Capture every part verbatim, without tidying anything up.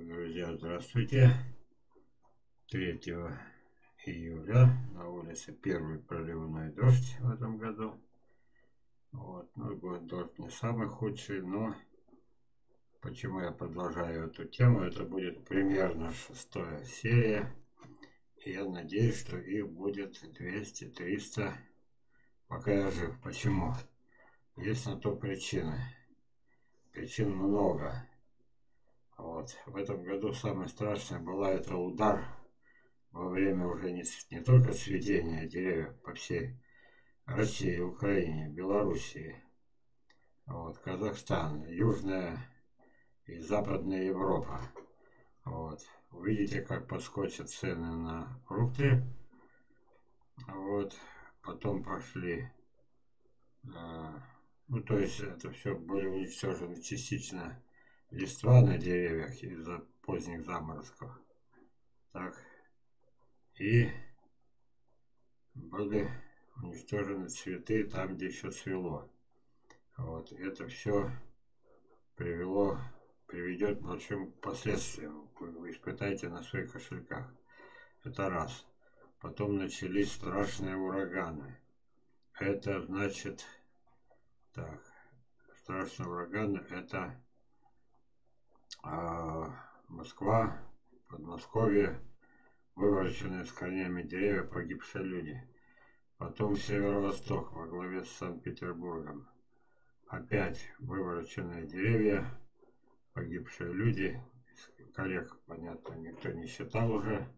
Друзья, здравствуйте. третьего июля на улице первый проливной дождь в этом году. Вот, ну, будет дождь не самый худший, но почему я продолжаю эту тему, это будет примерно шестая серия. И я надеюсь, что их будет двести-триста, пока я жив. Почему? Есть на то причины. Причин много. Вот. В этом году самое страшное было это удар во время уже не, не только цветения деревьев по всей России, Украине, Белоруссии, вот, Казахстан, Южная и Западная Европа. Вот. Увидите, как подскочат цены на фрукты. Вот. Потом пошли, э, ну то есть это все были уничтожены частично листва на деревьях из-за поздних заморозков. Так. И были уничтожены цветы там, где еще цвело. Вот. Это все привело, приведет к большим последствиям. Вы испытаете на своих кошельках. Это раз. Потом начались страшные ураганы. Это значит, так, страшные ураганы, это а, Москва, Подмосковье, вывороченные с корнями деревья, погибшие люди. Потом северо-восток во главе с Санкт-Петербургом. Опять вывороченные деревья, погибшие люди. Коллег, понятно, никто не считал уже.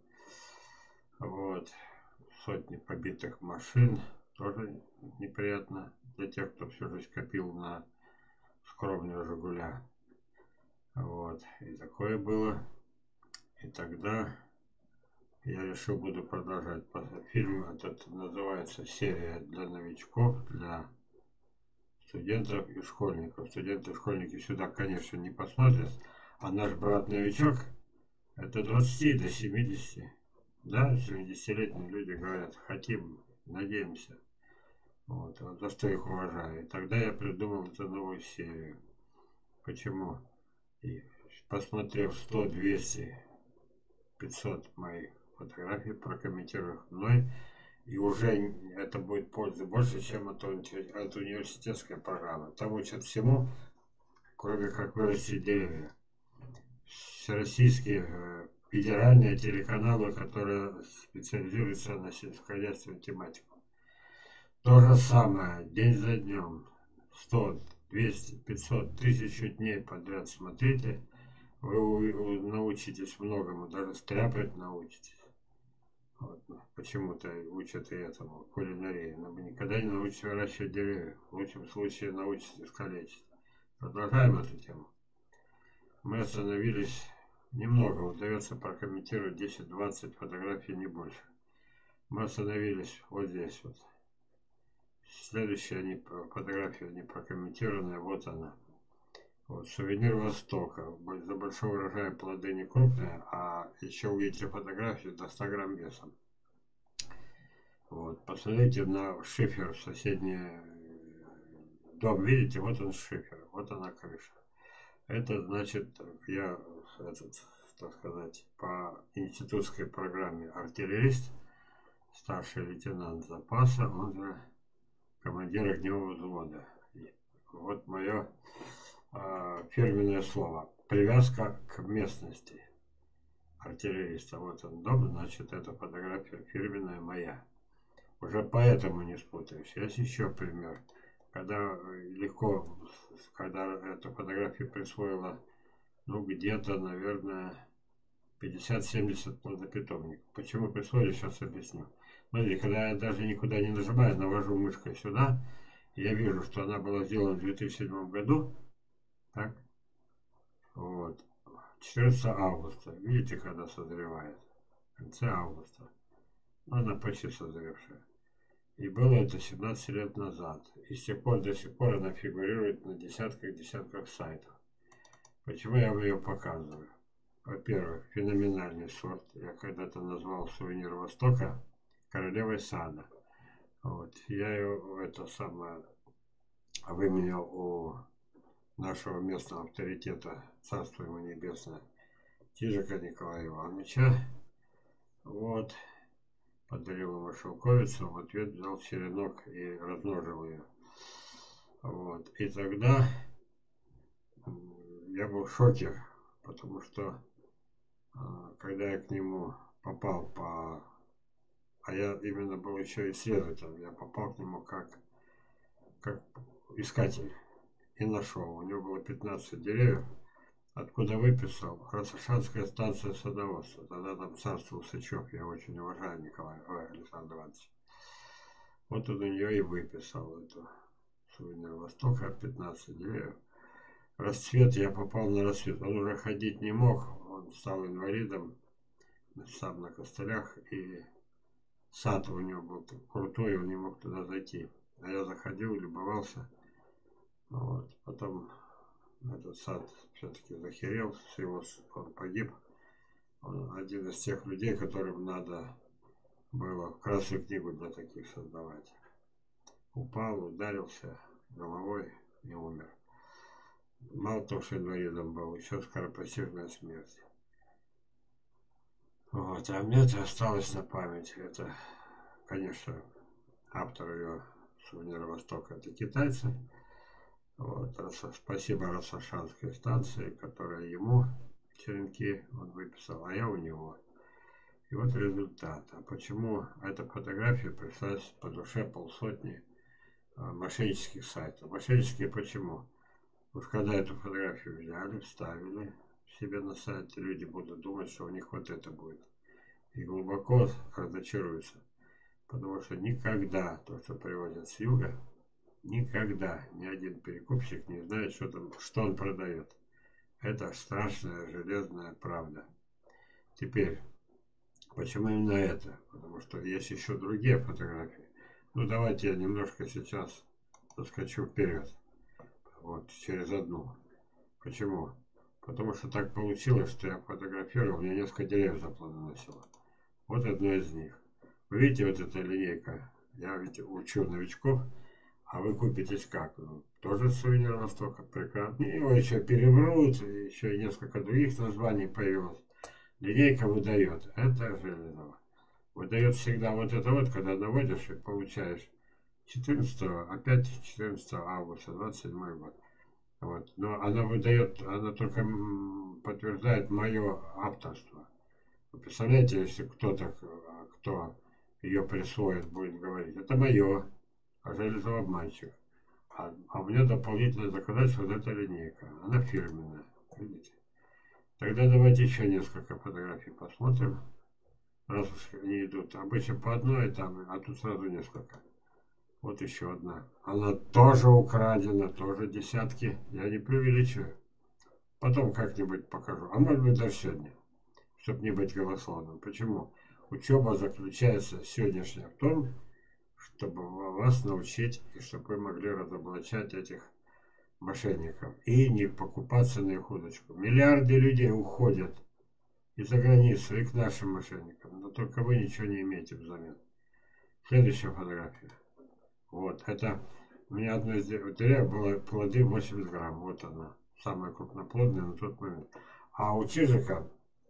Вот. Сотни побитых машин. Тоже неприятно для тех, кто всю жизнь копил на скромную «Жигуля». Вот. И такое было. И тогда я решил, буду продолжать. Фильм этот называется «Серия для новичков», для студентов и школьников. Студенты и школьники сюда, конечно, не посмотрят. А наш брат-новичок, это двадцати до семидесяти. Да, семидесятилетние люди говорят, хотим, надеемся. Вот, вот за что их уважаю. И тогда я придумал эту новую серию. Почему? И посмотрев сто, двести, пятьсот моих фотографий, прокомментированных мной, и уже это будет пользы больше, чем от, от университетской программы. Там учат всему, кроме как вырастить деревья. Всероссийские э, федеральные телеканалы, которые специализируются на сельскохозяйственную тематику. То же самое, день за днем, сто, двести, пятьсот, тысячу дней подряд смотрите, вы, вы научитесь многому, даже стряпать научитесь. Вот. Почему-то учат и этому, кулинарии. Но вы никогда не научитесь выращивать деревья. В лучшем случае научитесь искалечить. Продолжаем эту тему. Мы остановились немного, удается прокомментировать десять-двадцать фотографий, не больше. Мы остановились вот здесь вот. Следующая они, фотография не прокомментированная, вот она. Вот, сувенир Востока. За большой урожай плоды не крупные, а еще увидите фотографию до ста грамм весом. Вот, посмотрите на шифер, соседний дом, видите, вот он шифер, вот она крыша. Это значит, я, этот, так сказать, по институтской программе артиллерист, старший лейтенант запаса, он же командир огневого взвода. И вот мое э, фирменное слово. Привязка к местности артиллериста. Вот он дом, значит, эта фотография фирменная моя. Уже поэтому не спутаешь. Есть еще пример. Когда легко, когда эту фотографию присвоила, ну, где-то, наверное, пятьдесят-семьдесят плодопитомников. Почему присвоили, сейчас объясню. Смотрите, когда я даже никуда не нажимаю, навожу мышкой сюда, я вижу, что она была сделана в две тысячи седьмом году. Так. Вот. четырнадцатого августа. Видите, когда созревает? В конце августа. Она почти созревшая. И было это семнадцать лет назад. И с тех пор до сих пор она фигурирует на десятках-десятках сайтов. Почему я вам ее показываю? Во-первых, феноменальный сорт. Я когда-то назвал сувенир Востока королевой сада. Вот. Я ее, это самое, выменял у нашего местного авторитета, царство ему небесное, Чижика Николая Ивановича. Вот. Подарил ему шелковицу, в ответ взял черенок и размножил ее. Вот. И тогда я был в шоке, потому что когда я к нему попал по... А я именно был еще исследователем, я попал к нему как, как искатель и нашел. У него было пятнадцать деревьев, откуда выписал Росошанская станция садоводства. Тогда там царствовал Сычев, я очень уважаю Николая ой, Александра Ивановича. Вот он у нее и выписал эту сувенир Востока, пятнадцать деревьев. Расцвет, я попал на рассвет. Он уже ходить не мог, он стал инвалидом, сам на костылях, и сад у него был крутой, он не мог туда зайти. А я заходил, любовался. Вот. Потом этот сад все-таки захерел, всего он погиб. Он один из тех людей, которым надо было Красную книгу для таких создавать. Упал, ударился головой и умер. Мало того, что инвалидом был, еще скоропостижная смерть. Вот. А мне это осталось на память. Это, конечно, автор ее сувенира Востока, это китайцы. Вот. Спасибо Росошанской станции, которая ему черенки он выписал, а я у него. И вот результат. А почему эта фотография пришлась по душе полсотни мошеннических сайтов? Мошеннические почему? Уж когда эту фотографию взяли, вставили себе на сайт, люди будут думать, что у них вот это будет. И глубоко разочаруются. Потому что никогда то, что привозят с юга, никогда ни один перекупщик не знает, что, там, что он продает. Это страшная железная правда. Теперь, почему именно это? Потому что есть еще другие фотографии. Ну, давайте я немножко сейчас заскочу вперед. Вот, через одну. Почему? Потому что так получилось, что я фотографировал, мне несколько деревьев заплодоносило. Вот одно из них. Вы видите, вот эта линейка? Я ведь учу новичков, а вы купитесь как? Ну, тоже сувенир Востока, прекрасно. Его еще переврут, еще и несколько других названий появилось. Линейка выдает. Это железо. Выдает всегда вот это вот, когда наводишь и получаешь четырнадцатого, опять четырнадцатого августа, двадцать седьмой год. Вот. Но она выдает, она только подтверждает мое авторство. Вы представляете, если кто-то, кто ее присвоит, будет говорить, это мое, а Железов обманщик. А, а у меня дополнительное доказательство, вот эта линейка. Она фирменная. Видите? Тогда давайте еще несколько фотографий посмотрим. Раз уж они идут обычно по одной, там, а тут сразу несколько. Вот еще одна. Она тоже украдена, тоже десятки. Я не преувеличиваю. Потом как-нибудь покажу. А может быть даже сегодня. Чтобы не быть голословным. Почему? Учеба заключается сегодняшняя в том, чтобы вас научить, и чтобы вы могли разоблачать этих мошенников. И не покупаться на их удочку. Миллиарды людей уходят из-за границы и к нашим мошенникам. Но только вы ничего не имеете взамен. Следующая фотография. Вот, это у меня одно из деревьев было плоды восемьдесят грамм. Вот она. Самая крупноплодная на тот момент. А у Чижика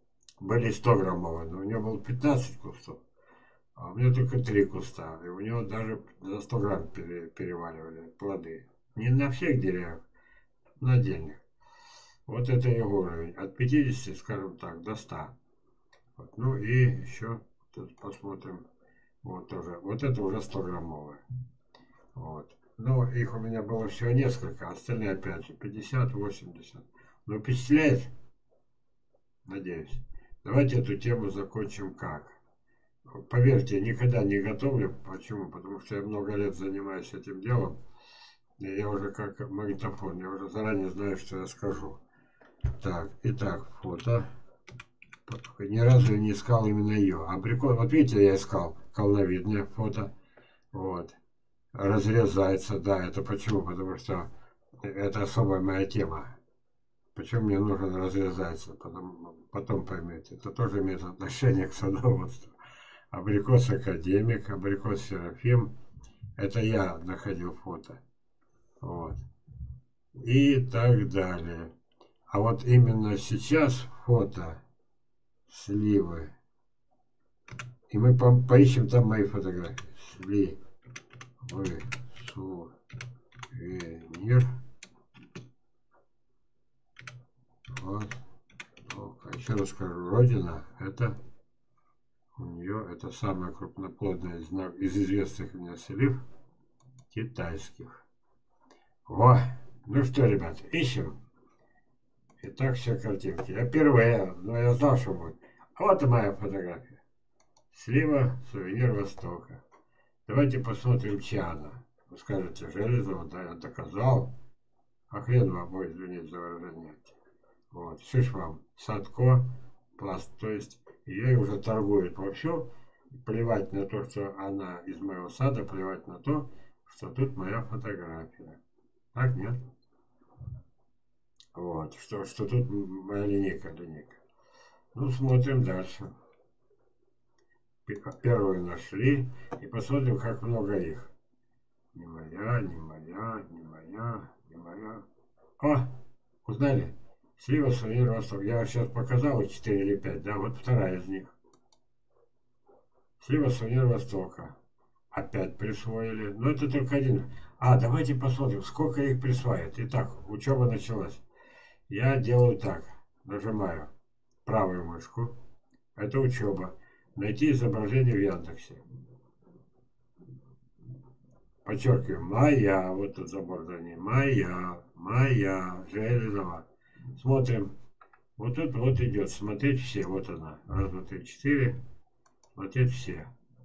были сто граммовые, но у него было пятнадцать кустов. А у меня только три куста. И у него даже за сто грамм пере, переваливали плоды. Не на всех деревьях, на отдельных. Вот это его уровень. От пятидесяти, скажем так, до ста. Вот. Ну и еще тут посмотрим. Вот тоже. Вот это уже сто граммовые. Вот. Но их у меня было всего несколько. Остальные опять же пятьдесят, восемьдесят. Но впечатляет? Надеюсь. Давайте эту тему закончим как? Поверьте, никогда не готовлю. Почему? Потому что я много лет занимаюсь этим делом. И я уже как магнитофон. Я уже заранее знаю, что я скажу. Так, итак, фото. Ни разу не искал именно ее. Абрикос, вот видите, я искал колновидное фото. Вот. Разрезается, да, это почему? Потому что это особая моя тема. Почему мне нужен разрезается? Потом, потом поймете. Это тоже имеет отношение к садоводству. Абрикос Академик, абрикос Серафим. Это я находил фото. Вот. И так далее. А вот именно сейчас фото Сливы. И мы по поищем там мои фотографии. Сливы. Сувенир. Вот. Еще раз скажу, родина это у нее это самая крупноплодная из, из известных мне слив китайских. Во! Ну что, ребят, ищем. Итак, все картинки. Я первая, но я знал, что будет. А вот и моя фотография. Слива, сувенир Востока. Давайте посмотрим, чья она. Вы скажете, Железова, да, я доказал. А хрен вам, ой, извините за выражение. Вот, шиш вам, Садко, пласт, то есть ее уже торгуют вовсю. Плевать на то, что она из моего сада, плевать на то, что тут моя фотография. Так, нет? Вот, что, что тут моя линейка, линейка. Ну, смотрим дальше. Первую нашли. И посмотрим, как много их. Не моя, не моя, не моя, не моя. О, узнали? Слива, сувенир, Восток. Я сейчас показал четыре или пять, да? Вот вторая из них. Слива, сувенир, Востока. Опять присвоили. Но это только один. А, давайте посмотрим, сколько их присваивают. Итак, учеба началась. Я делаю так. Нажимаю правую мышку. Это учеба. Найти изображение в Яндексе. Подчеркиваю, моя. Вот тут забор за ней. Моя. Моя. Железова. Смотрим. Вот тут вот идет. Смотреть все. Вот она. Раз, два, три, четыре. Смотреть все.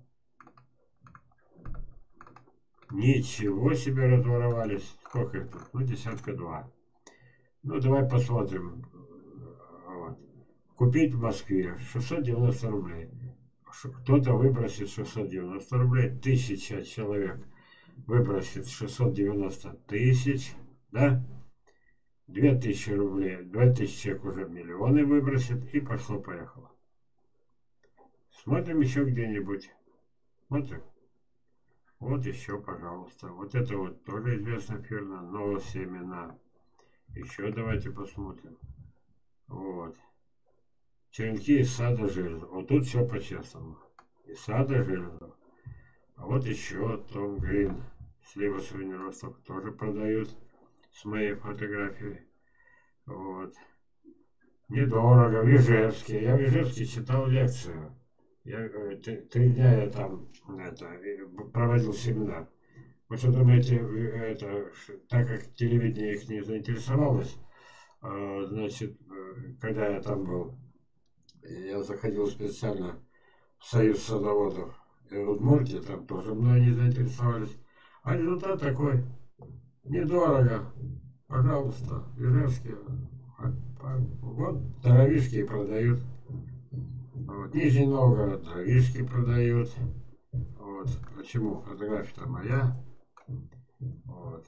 Ничего себе разворовались. Сколько это? Ну, десятка два. Ну, давай посмотрим. Вот. Купить в Москве шестьсот девяносто рублей. Кто-то выбросит шестьсот девяносто рублей. Тысяча человек выбросит шестьсот девяносто тысяч. Да? Две тысячи рублей. Две тысячи человек уже миллионы выбросит. И пошло-поехало. Смотрим еще где-нибудь. Смотрим. Вот еще, пожалуйста. Вот это вот тоже известная фирма. Новосемена. Еще давайте посмотрим. Вот. Черенки из сада Железова. Вот тут все по-честному. Из сада Железова. А вот еще Том Грин. Слива, сувенир, Восток тоже продают. С моей фотографией. Вот. Недорого. В Ижевске. Я в Ижевске читал лекцию. Я, три дня я там это, проводил семинар. Вы что думаете, это, так как телевидение их не заинтересовалось, значит, когда я там был, я заходил специально в Союз садоводов и Удмуртии, там тоже мной не заинтересовались. А результат такой, недорого, пожалуйста, Ижевске, вот дровишки продают. Вот. Нижний Новгород дровишки продают. Вот. Почему? Фотография-то моя. Вот.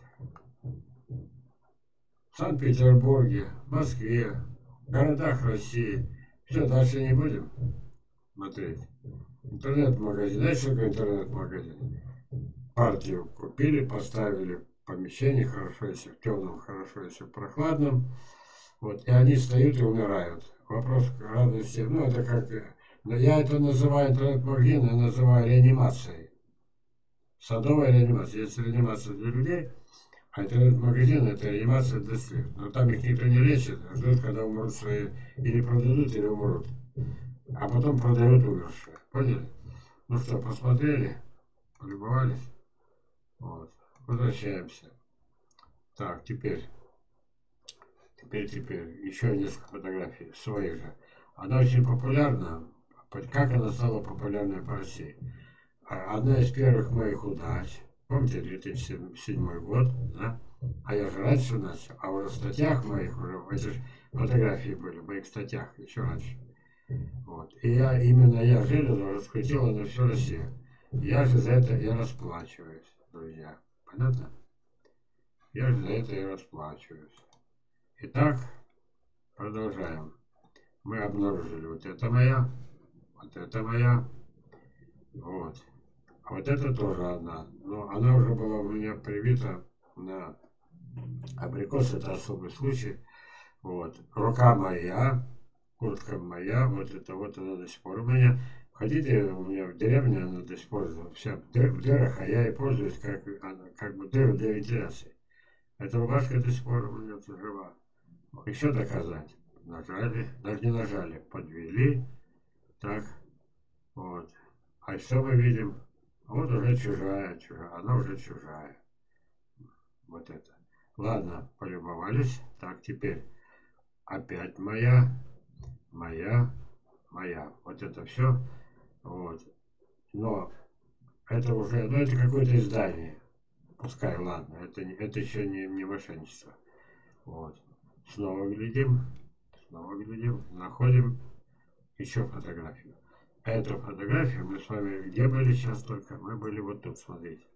В Санкт-Петербурге, Москве, в городах России. Все, дальше не будем смотреть. Интернет-магазин. Знаете, что такое интернет-магазин? Партию купили, поставили в помещении, хорошо, если в темном, хорошо, если в прохладном. Вот. И они стоят и умирают. Вопрос радости. Ну, это как... Но я это называю интернет-магазин, я называю реанимацией. Садовая реанимация. Есть реанимация для людей, а интернет-магазин это реанимация для слив. Но там их никто не лечит, а ждут, когда умрут свои, или продадут, или умрут. А потом продают умершие. Поняли? Ну что, посмотрели? Полюбовались? Вот. Возвращаемся. Так, теперь. Теперь, теперь. Еще несколько фотографий своих же. Она очень популярна. Как она стала популярной по России? Одна из первых моих удач. Помните, две тысячи седьмой год, да? А я же раньше начал. А уже в статьях моих, уже эти фотографии были, в моих статьях еще раньше. Вот. И я, именно я Железова раскрутила на всю Россию. Я же за это и расплачиваюсь, друзья. Понятно? Я же за это и расплачиваюсь. Итак, продолжаем. Мы обнаружили, вот это моя, вот это моя, вот. А вот это тоже одна. Но она уже была у меня привита на абрикос, это особый случай. Вот. Рука моя, куртка моя, вот это вот она до сих пор у меня. Хотите, у меня в деревне она до сих пор вся в дырах, а я и пользуюсь как, она, как бы дыр для вентиляции. Эта рубашка до сих пор у меня жива. Еще доказать. Нажали, даже не нажали, подвели. Так, вот. А что мы видим? Вот уже чужая, чужая, она уже чужая. Вот это. Ладно, полюбовались. Так, теперь опять моя, моя, моя. Вот это все. Вот. Но это уже, ну это какое-то издание. Пускай, ладно, это, это еще не, не мошенничество. Вот. Снова глядим, снова глядим, находим еще фотографию. Эту фотографию мы с вами где были сейчас только? Мы были вот тут, смотрите.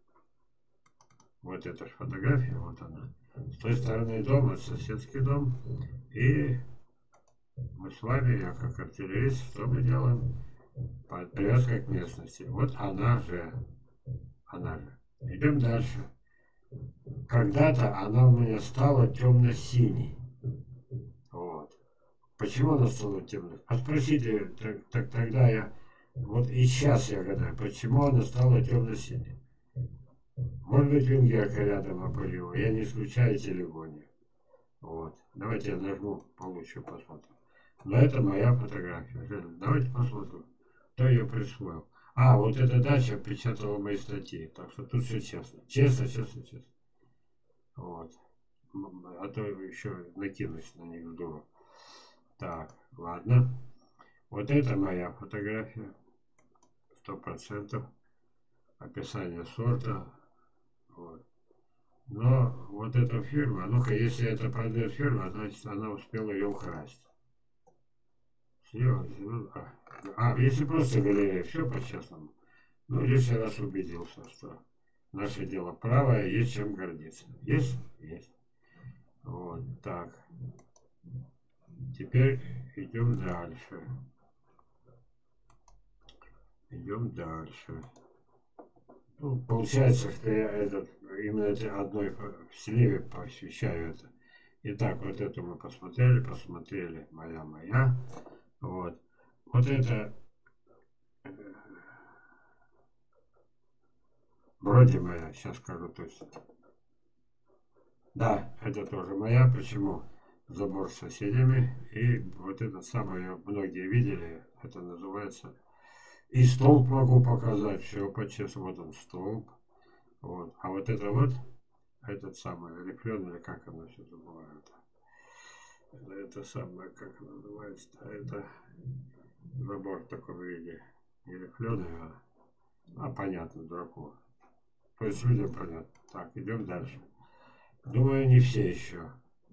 Вот эта фотография, вот она. С той стороны дома, соседский дом. И мы с вами, я как артиллерист, что мы делаем? Привязка к местности. Вот она же. Она же. Идем дальше. Когда-то она у меня стала темно-синей. Вот. Почему она стала темной? А спросите, так, так тогда я... Вот и сейчас я гадаю, почему она стала темно-синей. Может быть, венгерка рядом опылила. Я не исключаю телегонию. Вот. Давайте я нажму получше, посмотрим. Но это моя фотография. Давайте посмотрим, кто ее присвоил. А, вот эта дача печатала мои статьи. Так что тут все честно. Честно, честно, честно. Вот. А то еще накинусь на них дуру. Так, ладно. Вот это моя фотография. Сто процентов. Описание сорта. Вот. Но вот эта фирма, ну-ка, если это продает фирма, значит она успела ее украсть. Все, а, а, если просто галерея, все по-честному. Ну, лишний раз убедился, что наше дело правое, есть чем гордиться. Есть? Есть. Вот, так. Теперь идем дальше. Идем дальше. Ну, получается, что я этот, именно этой одной сливе посвящаю это. Итак, вот это мы посмотрели, посмотрели. Моя, моя. Вот. Вот это вроде моя, сейчас скажу точно. Да, это тоже моя. Почему? Забор с соседями. И вот это самое, многие видели, это называется... И столб могу показать, все по-честному. Вот он столб. Вот. А вот это вот, этот самый рифлен, или как оно все забывают. Это, это самое, как оно называется, это забор в таком виде. Не рифлен, а, а понятно, дураку. То есть людям понятно. Так, идем дальше. Думаю, не все еще.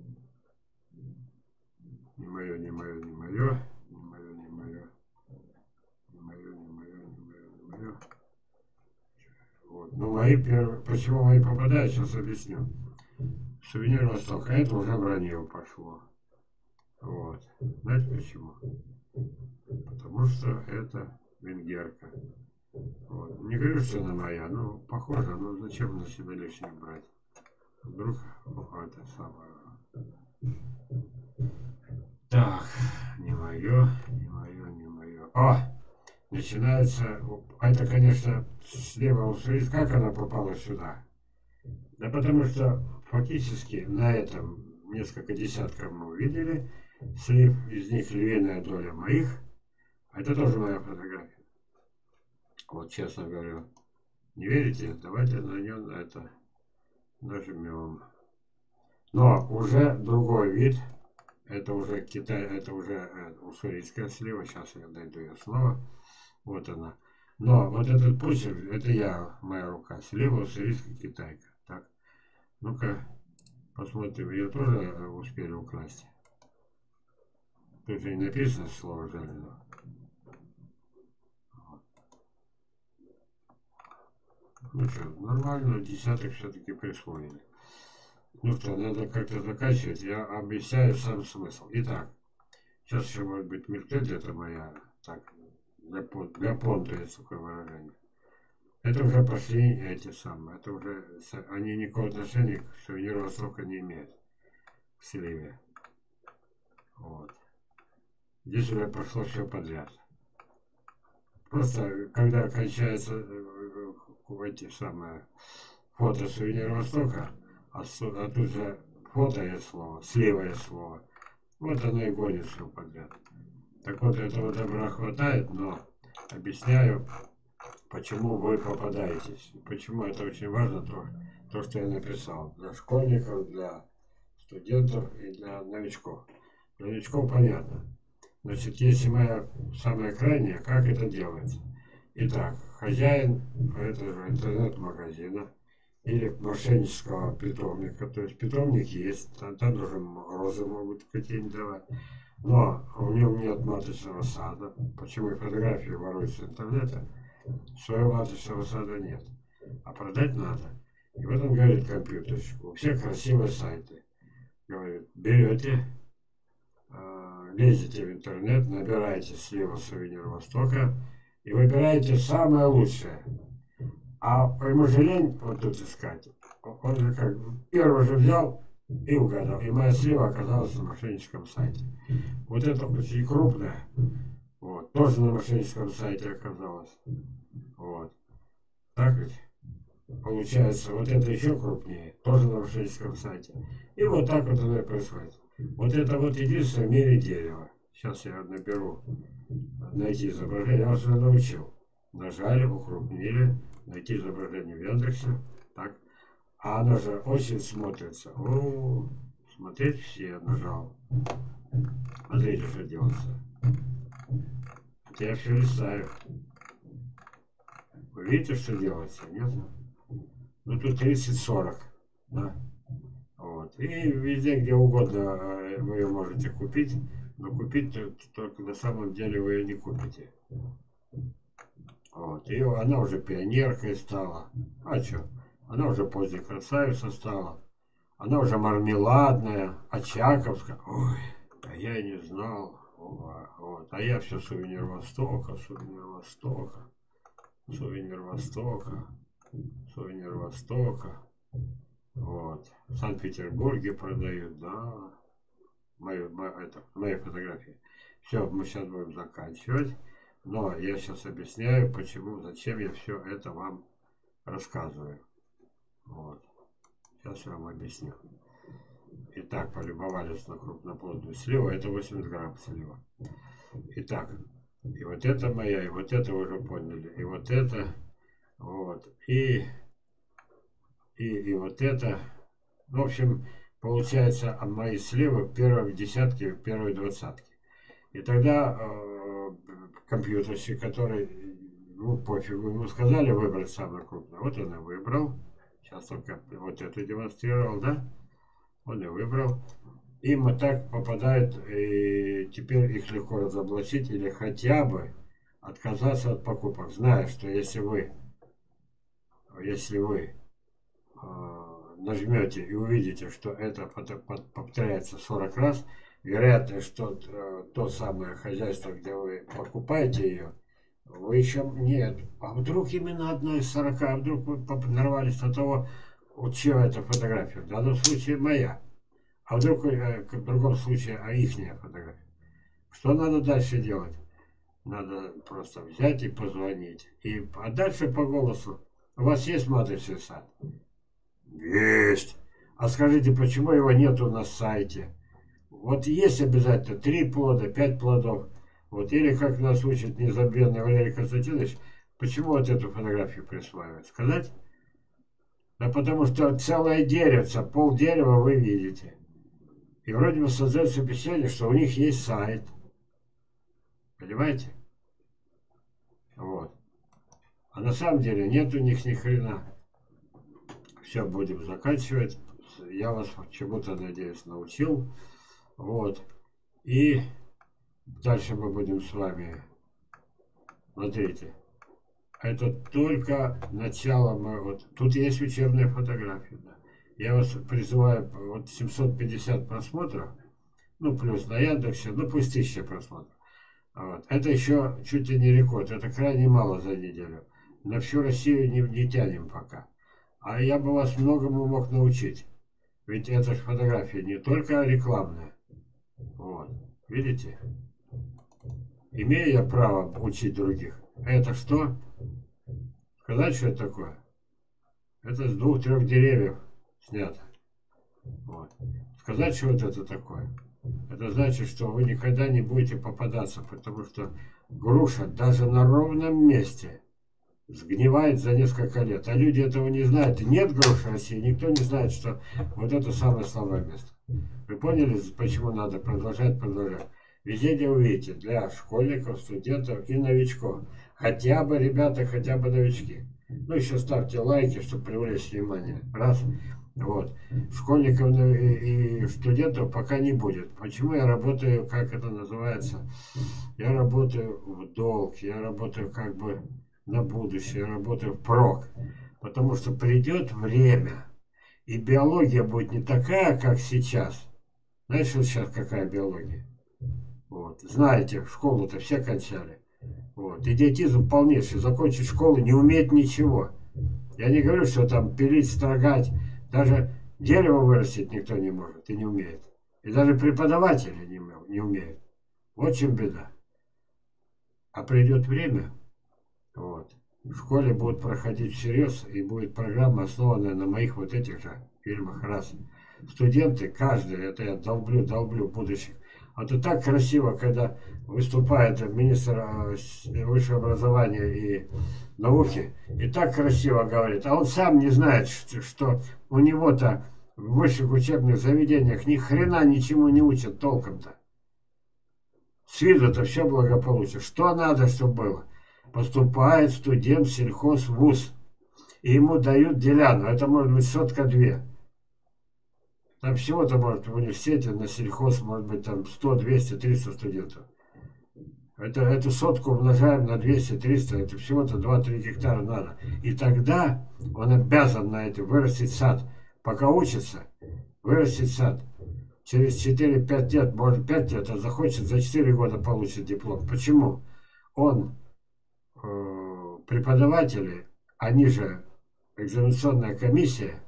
Не мое, не мое, не мое. Не мое, не мое. Не мое, не мое, не мое, не мое. Вот. Ну, мои первые... Почему мои попадают, сейчас объясню. Сувенир Востока. Это уже вранье пошло. Вот. Знаете почему? Потому что это венгерка. Вот. Не говорю, что она моя, ну, похоже, но зачем на себя лишнее брать? Вдруг это самое... Так, не мое, не мое, не мое. О! Начинается... Это, конечно, слева услышать, как она попала сюда. Да потому что фактически на этом несколько десятков мы увидели. Слив, из них львиная доля моих. Это тоже моя фотография. Вот, честно говорю. Не верите? Давайте на нем это нажмем. Но уже другой вид. Это уже Китай, это уже э, уссурийская слива. Сейчас я дойду ее снова. Вот она. Но вот этот почерк, это я, моя рука. Слива уссурийская китайка. Так. Ну-ка, посмотрим. Ее тоже успели украсть. Тут же не написано слово жареного. Ну что, нормально, десяток все-таки присвоили. Ну что, надо как-то заканчивать. Я объясняю сам смысл. Итак, сейчас еще может быть мелькнет где-то моя, так, для, для понта есть такое выражение. Это уже пошли эти самые, это уже, они никакого отношения к сувениру Востока не имеют. К сливе. Вот. Здесь уже прошло все подряд. Просто когда кончается эти самые фото сувенир Востока, а, а тут же фото есть слово, слева есть слово. Вот оно и гонит все подряд. Так вот, этого добра хватает, но объясняю, почему вы попадаетесь. Почему это очень важно, то, то, что я написал. Для школьников, для студентов и для новичков. Для новичков понятно. Значит, если моя самая крайняя, как это делается? Итак, хозяин этого интернет-магазина или мошеннического питомника, то есть питомник есть, там, там даже розы могут какие-нибудь давать, но у него нет маточного сада. Почему и фотографии воруют с интернета? Своего маточного сада нет, а продать надо. И вот он говорит компьютерщику, у всех красивые сайты. Говорит, берете, лезете в интернет, набираете слева сувенир Востока и выбираете самое лучшее. А ему же лень вот тут искать. Он же как первый же взял и угадал. И моя слева оказалась на мошенническом сайте. Вот это очень крупное. Вот. Тоже на мошенническом сайте оказалось. Вот. Так ведь? Получается, вот это еще крупнее. Тоже на мошенническом сайте. И вот так вот оно и происходит. Вот это вот единственное в мире дерево. Сейчас я наберу. Найти изображение. Я уже научил. Нажали, укрупнили. Найти изображение в Яндексе. Так. А оно же очень смотрится. О, смотреть все нажал. Смотрите, что делается. Это я все листаю. Вы видите, что делается? Нет? Ну тут тридцать сорок. Да? Вот. И везде, где угодно вы ее можете купить. Но купить только на самом деле вы ее не купите. Вот. И она уже пионеркой стала. А что? Она уже поздняя красавица стала. Она уже мармеладная, очаковская. Ой, а я и не знал. Вот. А я все сувенир Востока, сувенир Востока, сувенир Востока, сувенир Востока. Вот. В Санкт-Петербурге продают, да. Мои, это, мои фотографии. Все, мы сейчас будем заканчивать. Но я сейчас объясняю, почему, зачем я все это вам рассказываю. Вот. Сейчас я вам объясню. Итак, полюбовались на крупноплодную сливу. Это восемьдесят грамм слива. Итак, и вот это моя, и вот это вы уже поняли. И вот это, вот. И, и, и вот это. В общем, получается, мои сливы первые в десятке, первые двадцатки. И тогда э, компьютерщик, который, ну, пофигу, ему сказали выбрать самое крупное. Вот он и выбрал. Сейчас только вот это демонстрировал, да? Он и выбрал. Им вот так попадает, и теперь их легко разоблачить или хотя бы отказаться от покупок, зная, что если вы, если вы э, нажмете и увидите, что это повторяется сорок раз, вероятно, что э, то самое хозяйство, где вы покупаете ее, вы еще нет. А вдруг именно одна из сорока, а вдруг вы нарвались на того, у чего эта фотография? В данном случае моя. А вдруг э, в другом случае, а ихняя фотография. Что надо дальше делать? Надо просто взять и позвонить. И, а дальше по голосу. У вас есть маточный сад? Есть. А скажите, почему его нету на сайте? Вот есть обязательно три плода, пять плодов. Вот, или как нас учит незабвенный Валерий Константинович, почему вот эту фотографию присваивают? Сказать? Да потому что целое деревце, пол дерева вы видите. И вроде бы создается впечатление, что у них есть сайт. Понимаете? Вот. А на самом деле нет у них ни хрена. Все, будем заканчивать. Я вас чему-то, надеюсь, научил. Вот. И дальше мы будем с вами. Смотрите. Это только начало моего. Тут есть учебная фотография. Да. Я вас призываю, вот семьсот пятьдесят просмотров, ну плюс на Яндексе, ну пусть тысяча просмотров. Вот. Это еще чуть ли не рекорд, это крайне мало за неделю. На всю Россию не, не тянем пока. А я бы вас многому мог научить. Ведь эта фотография не только рекламная. Вот. Видите? Имею я право учить других. Это что? Сказать, что это такое? Это с двух-трех деревьев снято. Вот. Сказать, что вот это такое? Это значит, что вы никогда не будете попадаться, потому что груша даже на ровном месте сгнивает за несколько лет. А люди этого не знают. И нет груши в России, никто не знает, что вот это самое слабое место. Вы поняли, почему надо продолжать, продолжать? Везде, где увидите, для школьников, студентов и новичков. Хотя бы, ребята, хотя бы новички. Ну, еще ставьте лайки, чтобы привлечь внимание. Раз. Вот. Школьников и, и студентов пока не будет. Почему я работаю, как это называется? Я работаю в долг, я работаю как бы на будущее, я работаю впрок. Потому что придет время, и биология будет не такая, как сейчас. Знаешь, вот сейчас какая биология? Вот. Знаете, школу-то все кончали. Вот. Идиотизм полнейший. Закончить школу, не уметь ничего. Я не говорю, что там пилить, строгать. Даже дерево вырастить никто не может и не умеет. И даже преподаватели не, не умеют. Вот в чем беда. А придет время, вот, в школе будут проходить всерьез, и будет программа, основанная на моих вот этих же фильмах. Раз. Студенты, каждый, это я долблю, долблю будущих. А то так красиво, когда выступает министр высшего образования и науки, и так красиво говорит, а он сам не знает, что у него-то в высших учебных заведениях ни хрена ничему не учат толком-то. С виду-то все благополучие. Что надо, чтобы было? Поступает студент в сельхозвуз, и ему дают деляну. Это может быть сотка-две. Там всего-то, может, в университете на сельхоз, может быть, там сто, двести, триста студентов. Это, эту сотку умножаем на двести, триста, это всего-то два-три гектара надо. И тогда он обязан на это вырастить сад. Пока учится, вырастить сад. Через четыре-пять лет, может пять лет, а захочет, за четыре года получит диплом. Почему? Он, э, преподаватели, они же, экзаменационная комиссия,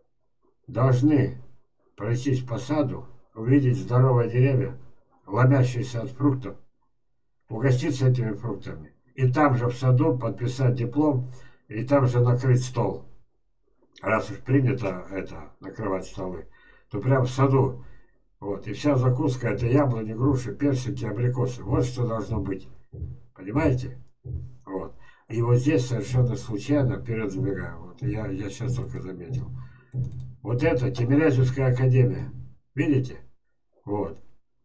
должны пройтись по саду, увидеть здоровые деревья, ломящиеся от фруктов, угоститься этими фруктами. И там же в саду подписать диплом, и там же накрыть стол. Раз уж принято это, накрывать столы, то прямо в саду. Вот, и вся закуска это яблони, груши, персики, абрикосы. Вот что должно быть. Понимаете? Вот. И вот здесь совершенно случайно, вперед забегаю, вот я, я сейчас только заметил. Вот это Тимирязевская академия. Видите? Вот.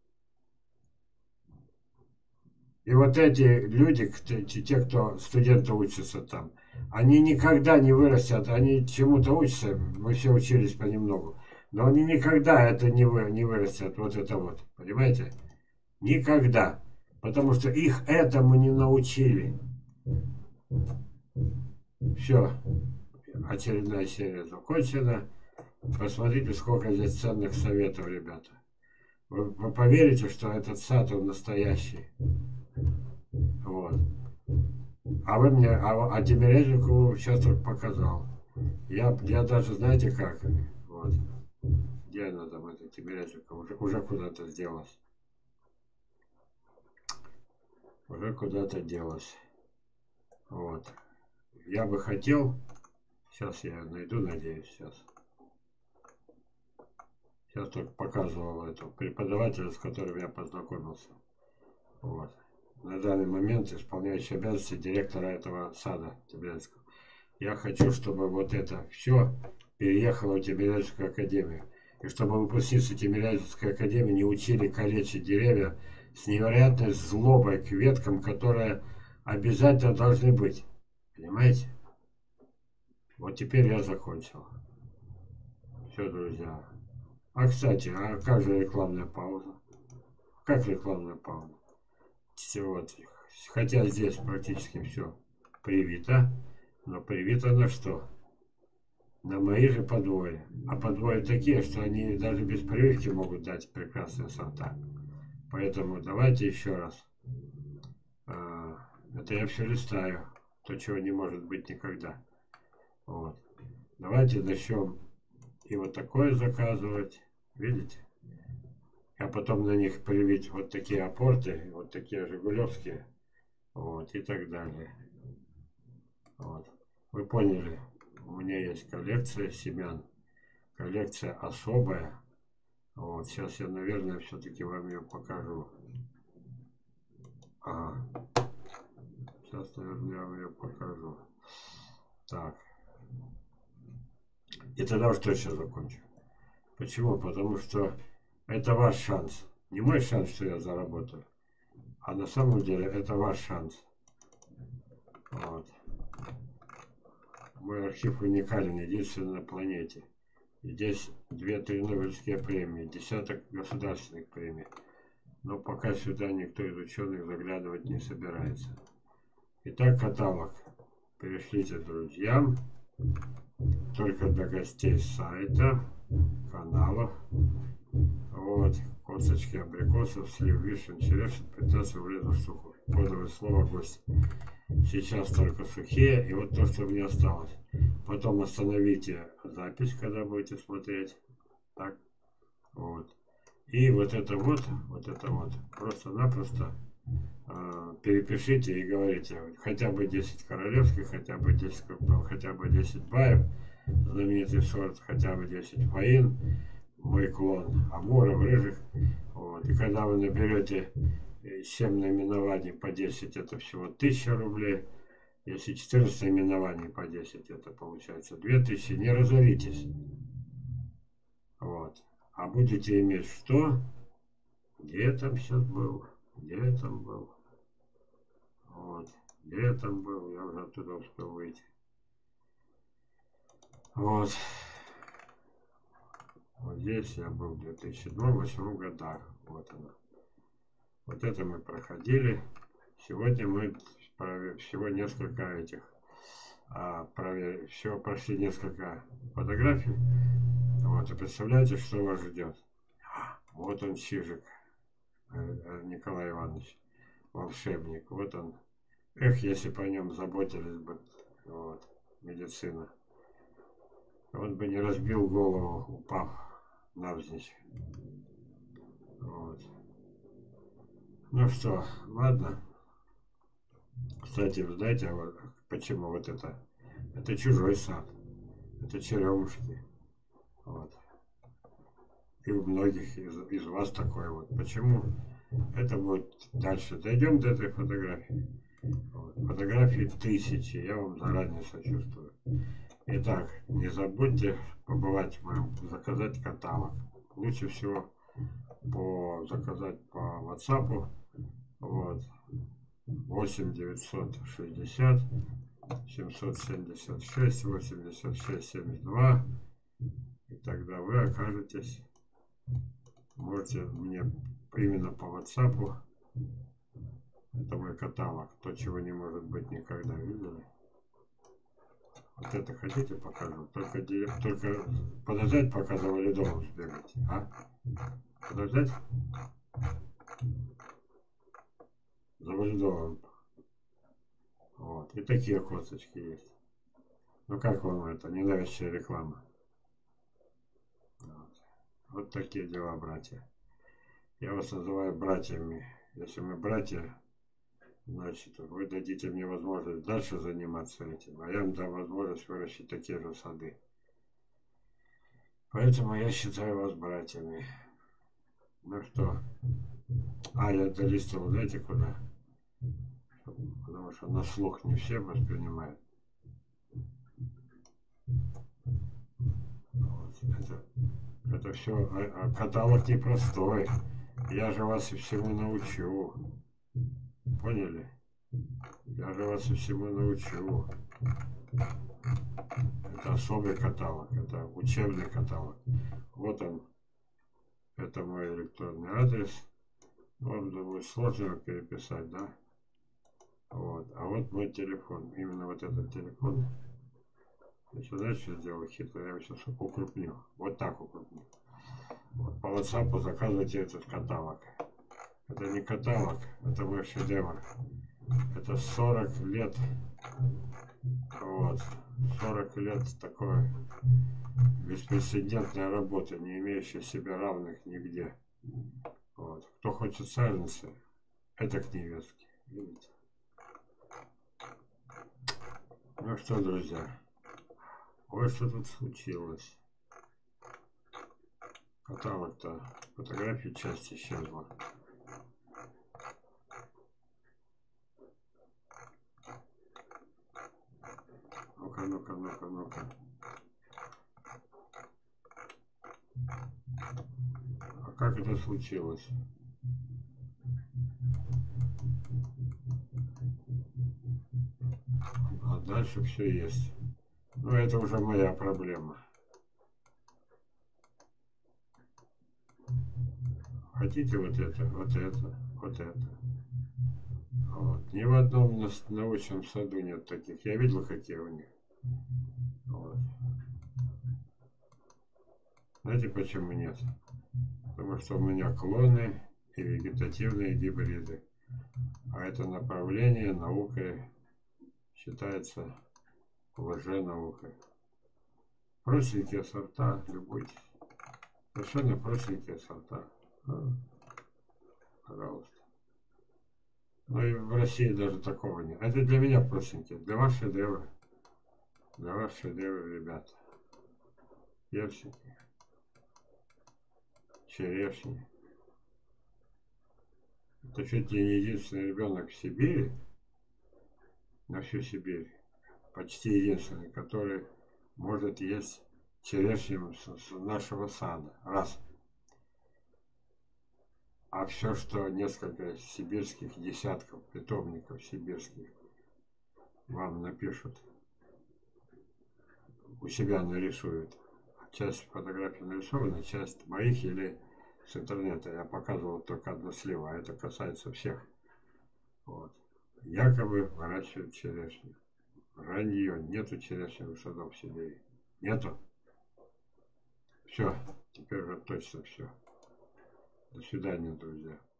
И вот эти люди, те, кто студенты учатся там, они никогда не вырастят, они чему-то учатся, мы все учились понемногу, но они никогда это не, вы, не вырастят, вот это вот, понимаете? Никогда. Потому что их этому не научили. Все. Очередная серия закончена. Посмотрите, сколько здесь ценных советов, ребята. Вы, вы поверите, что этот сад, он настоящий. Вот. А вы мне, а, а Тимирязевку сейчас только показал. Я, я даже, знаете как, вот. Где она там, эта Тимирязевка, уже, уже куда-то сделалась. Уже куда-то делась. Вот. Я бы хотел, сейчас я найду, надеюсь, сейчас. Сейчас только показывал этого преподавателя, с которым я познакомился. Вот. На данный момент исполняющий обязанности директора этого сада Тимирязевского. Я хочу, чтобы вот это все переехало в Тимирязевскую академию. И чтобы выпускницы Тимирязевской академии не учили калечить деревья с невероятной злобой к веткам, которые обязательно должны быть. Понимаете? Вот теперь я закончил. Все, друзья. А, кстати, а как же рекламная пауза? Как рекламная пауза? Вот. Хотя здесь практически все привито. Но привито на что? На мои же подвои. А подвои такие, что они даже без прививки могут дать прекрасные сорта. Поэтому давайте еще раз. Это я все листаю. То, чего не может быть никогда. Вот. Давайте начнем и вот такое заказывать. Видите? а потом на них привить вот такие апорты, вот такие жигулевские, вот, и так далее. Вот. Вы поняли, у меня есть коллекция семян, коллекция особая. Вот, сейчас я, наверное, все-таки вам ее покажу. Ага. Сейчас, наверное, я вам ее покажу. Так. И тогда уж точно закончу. Почему? Потому что это ваш шанс. Не мой шанс, что я заработаю. А на самом деле это ваш шанс. Вот. Мой архив уникален, единственный на планете. Здесь две-три Нобелевские премии, десяток государственных премий. Но пока сюда никто из ученых заглядывать не собирается. Итак, каталог. Перешлите друзьям. Только для гостей сайта, каналов. Вот. Косточки абрикосов, слив, вишен, черешин, пятнадцать рублей за штуку. Кодовое слово гость. Сейчас только сухие. И вот то, что мне осталось. Потом остановите запись, когда будете смотреть. Так. Вот. И вот это вот, вот это вот. Просто-напросто э, перепишите и говорите. Хотя бы десять королевских, хотя бы десять крупных, хотя бы десять баев. Знаменитый сорт, хотя бы десять фаин. Мой клон амуров, рыжих. Вот. И когда вы наберете семь наименований по десять, это всего тысяча рублей. Если четырнадцать наименований по десять, это получается две тысячи. Не разоритесь. Вот. А будете иметь что? Где я там сейчас был? Где я там был? Вот. Где я там был? Я уже оттуда успел выйти. Вот. Вот здесь я был в две тысячи седьмом — две тысячи восьмом годах. Вот оно. Вот это мы проходили. Сегодня мы всего несколько этих а, проверили. Всего прошли несколько фотографий. Вот. И представляете, что вас ждет? Вот он, Чижик. Николай Иванович. Волшебник. Вот он. Эх, если бы о нем заботились бы. Вот. Медицина. Он бы не разбил голову, упав навзничь. Вот. Ну что, ладно. Кстати, вы знаете, вот, почему вот это? Это чужой сад. Это черемушки. Вот. И у многих из, из вас такое вот. Почему? Это будет дальше. Дойдем до этой фотографии. Вот. Фотографии тысячи. Я вам заранее сочувствую. Итак, не забудьте побывать в моем, заказать каталог. Лучше всего по заказать по WhatsApp. Вот. восемь девятьсот шестьдесят семьсот семьдесят шесть восемьдесят шесть семьдесят два. И тогда вы окажетесь, можете мне именно по WhatsApp. Это мой каталог. То, чего не может быть никогда. Видели? Вот это хотите покажу? Только, только подождать, пока за валидолом сбегать. А? Подождать? За валидолом. Вот. И такие косточки есть. Ну как вам это? Ненавязчивая реклама. Вот. Вот такие дела, братья. Я вас называю братьями. Если мы братья, значит, вы дадите мне возможность дальше заниматься этим, а я вам дам возможность выращить такие же сады. Поэтому я считаю вас братьями. Ну что? А, я долистывал, знаете, куда? Потому что на слух не все воспринимают. Вот. Это, это все, а, а каталог непростой. Я же вас и всему научу. Поняли? Я же вас и всему научу. Это особый каталог, это учебный каталог. Вот он. Это мой электронный адрес. Вам будет сложно его переписать, да? Вот. А вот мой телефон. Именно вот этот телефон. Значит, знаете, что сделаю хитро? Я его сейчас укрупню. Вот так укрупню. Вот. По WhatsApp заказывайте этот каталог. Это не каталог, это мой шедевр. Это сорок лет. Вот. сорок лет такой беспрецедентной работы, не имеющей себе равных нигде. Вот. Кто хочет саженцы, это к невестке. Видите? Ну что, друзья, вот что тут случилось. Каталог-то фотографий часть исчезла. Ну-ка, ну-ка, ну-ка, ну-ка. А как это случилось? А дальше все есть. Но это уже моя проблема. Хотите вот это, вот это, вот это. Вот. Ни в одном научном саду нет таких. Я видел, какие у них. Вот. Знаете, почему нет? Потому что у меня клоны и вегетативные гибриды. А это направление наукой считается лженаукой. Простенькие сорта, любуйтесь. Совершенно простенькие сорта. А, пожалуйста. Ну и в России даже такого нет. Это для меня простенькие. Для вас шедевры. Для вас шедевры, ребята. Персики. Черешни. Это чуть ли не единственный ребенок в Сибири, на всю Сибирь, почти единственный, который может есть черешню с, с нашего сада. Раз. А все, что несколько сибирских десятков питомников сибирских вам напишут, у себя нарисуют. Часть фотографий нарисована, часть моих или с интернета. Я показывал только одну сливу, а это касается всех. Вот. Якобы выращивают черешню. Вранье. Нету черешневых садов в Сибири. Нету. Все. Теперь уже точно все. До свидания, друзья.